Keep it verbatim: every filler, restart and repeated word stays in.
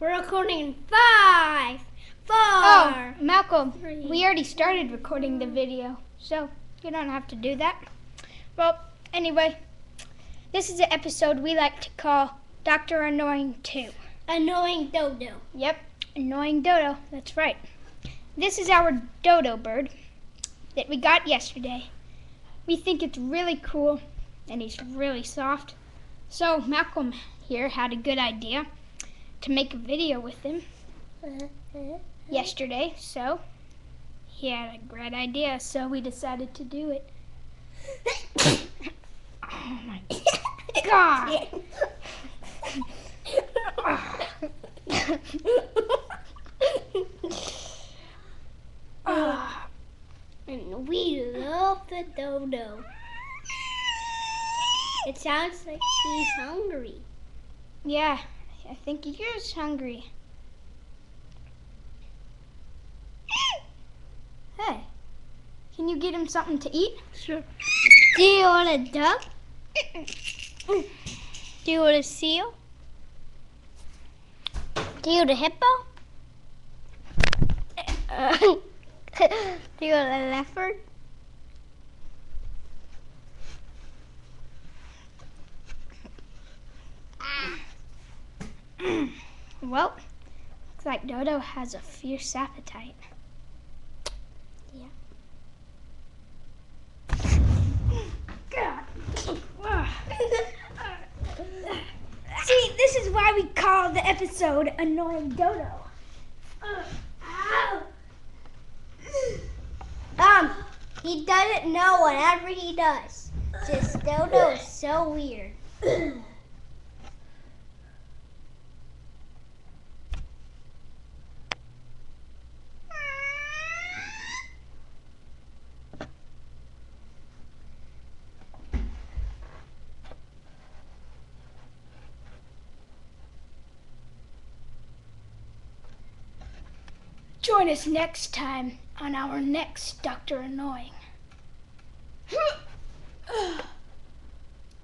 We're recording in five, four. Oh, Malcolm, three. we already started recording the video, so you don't have to do that. Well, anyway, this is an episode we like to call Doctor Annoying two. Annoying Dodo. Yep, Annoying Dodo, that's right. This is our dodo bird that we got yesterday. We think it's really cool, and he's really soft. So Malcolm here had a good idea to make a video with him yesterday, so he had a great idea, so we decided to do it. Oh my God! uh, and we love the dodo. It sounds like he's hungry. Yeah, I think he is hungry. Hey, can you get him something to eat? Sure. Do you want a duck? Do you want a seal? Do you want a hippo? Uh, do you want a leopard? Well, looks like Dodo has a fierce appetite. Yeah. See, this is why we call the episode Annoying Dodo. Um, he doesn't know whatever he does. Just Dodo is so weird. Join us next time on our next Doctor Annoying.